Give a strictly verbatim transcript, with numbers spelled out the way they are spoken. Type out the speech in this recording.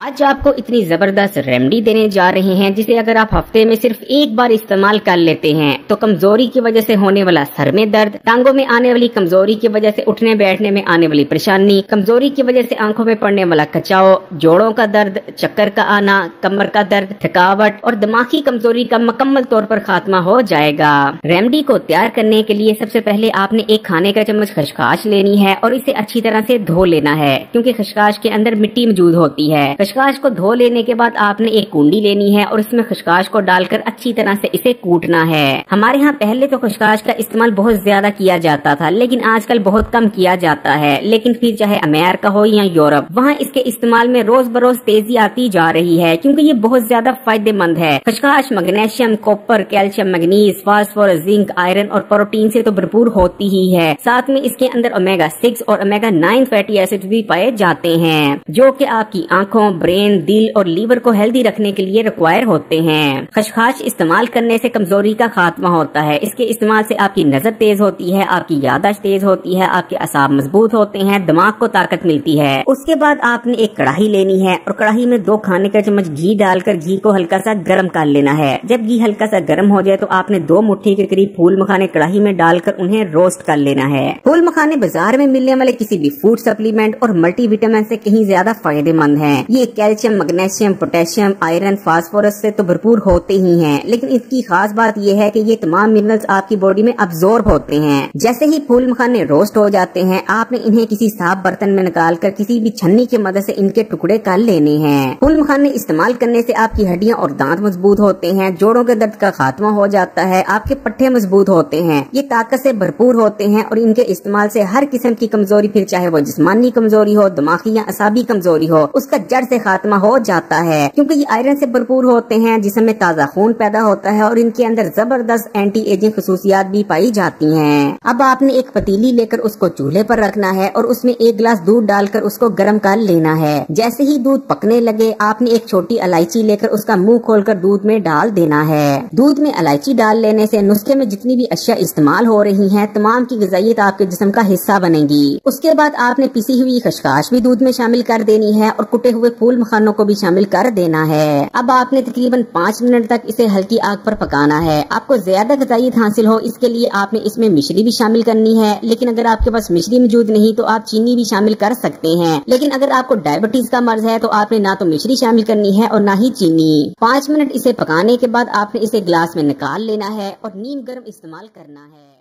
आज आपको इतनी जबरदस्त रेमेडी देने जा रहे हैं जिसे अगर आप हफ्ते में सिर्फ एक बार इस्तेमाल कर लेते हैं तो कमजोरी की वजह से होने वाला सर में दर्द, टांगों में आने वाली कमजोरी की वजह से उठने बैठने में आने वाली परेशानी, कमजोरी की वजह से आंखों में पड़ने वाला खिंचाव, जोड़ों का दर्द, चक्कर का आना, कमर का दर्द, थकावट और दिमागी कमजोरी का मुकम्मल तौर पर खात्मा हो जाएगा। रेमेडी को तैयार करने के लिए सबसे पहले आपने एक खाने का चम्मच खसखस लेनी है और इसे अच्छी तरह से धो लेना है क्योंकि खसखस के अंदर मिट्टी मौजूद होती है। खसखस को धो लेने के बाद आपने एक कुंडी लेनी है और इसमें खसखस को डालकर अच्छी तरह से इसे कूटना है। हमारे यहाँ पहले तो खसखस का इस्तेमाल बहुत ज्यादा किया जाता था लेकिन आजकल बहुत कम किया जाता है, लेकिन फिर चाहे अमेरिका हो या यूरोप, वहाँ इसके इस्तेमाल में रोज बरोज तेजी आती जा रही है क्योंकि ये बहुत ज्यादा फायदेमंद है। खसखस magnesium, copper, calcium, manganese, phosphorus, zinc, iron और प्रोटीन से तो भरपूर होती ही है। साथ में इसके अंदर ओमेगा सिक्स और ओमेगा नाइन फैटी एसिड भी पाए जाते हैं जो कि आपकी आंखों, ब्रेन, दिल और लीवर को हेल्दी रखने के लिए रिक्वायर होते हैं। खसखस इस्तेमाल करने से कमजोरी का खात्मा होता है। इसके इस्तेमाल से आपकी नजर तेज होती है, आपकी याददाश्त तेज होती है, आपके असाब मजबूत होते हैं, दिमाग को ताकत मिलती है। उसके बाद आपने एक कढ़ाई लेनी है और कढ़ाई में दो खाने का चम्मच घी डालकर घी को हल्का सा गर्म कर लेना है। जब घी हल्का सा गर्म हो जाए तो आपने दो मुट्ठी के करीब फूल मखाने कढ़ाई में डालकर उन्हें रोस्ट कर लेना है। फूल मखाने बाजार में मिलने वाले किसी भी फूड सप्लीमेंट और मल्टीविटामिन से कहीं ज्यादा फायदेमंद हैं। ये calcium, magnesium, potassium, iron, phosphorus से तो भरपूर होते ही हैं, लेकिन इसकी खास बात यह है कि ये तमाम मिनरल्स आपकी बॉडी में अब्सॉर्ब होते हैं। जैसे ही फूल मखाने रोस्ट हो जाते हैं आपने इन्हें किसी साफ बर्तन में निकालकर किसी भी छन्नी की मदद से इनके टुकड़े कर लेने हैं। फूल मखाने इस्तेमाल करने से आपकी हड्डियां और दांत मजबूत होते हैं, जोड़ों के दर्द का खात्मा हो जाता है, आपके पट्टे मजबूत होते हैं, ये ताकत से भरपूर होते हैं और इनके इस्तेमाल से हर किस्म की कमजोरी, फिर चाहे वो जिस्मानी कमजोरी हो, दिमागी या असाबी कमजोरी हो, उसका जड़ से खात्मा हो जाता है क्योंकि ये आयरन से भरपूर होते हैं जिसमें ताजा खून पैदा होता है और इनके अंदर जबरदस्त एंटी एजिंग खसूसियात भी पाई जाती हैं। अब आपने एक पतीली लेकर उसको चूल्हे पर रखना है और उसमें एक गिलास दूध डालकर उसको गर्म कर लेना है। जैसे ही दूध पकने लगे आपने एक छोटी इलायची लेकर उसका मुंह खोलकर दूध में डाल देना है। दूध में इलायची डाल लेने से नुस्खे में जितनी भी अशिया इस्तेमाल हो रही हैं तमाम की ग़िज़ाइयत आपके जिस्म का हिस्सा बनेगी। उसके बाद आपने पिसी हुई खसखस भी दूध में शामिल कर देनी है और कुटे हुए फूल मखानों को भी शामिल कर देना है। अब आपने तकरीबन पाँच मिनट तक इसे हल्की आग पर पकाना है। आपको ज्यादा ग़िज़ाइयत हासिल हो इसके लिए आपने इसमें मिश्री भी शामिल करनी है, लेकिन अगर आपके पास मिश्री मौजूद नहीं तो आप चीनी भी शामिल कर सकते हैं। लेकिन अगर आपको डायबिटीज का मर्ज है तो आपने ना तो मिश्री शामिल करनी है और ना ही चीनी। पाँच मिनट इसे पकाने के बाद आपने इसे गिलास में निकाल लेना है और नीम गर्म इस्तेमाल करना है।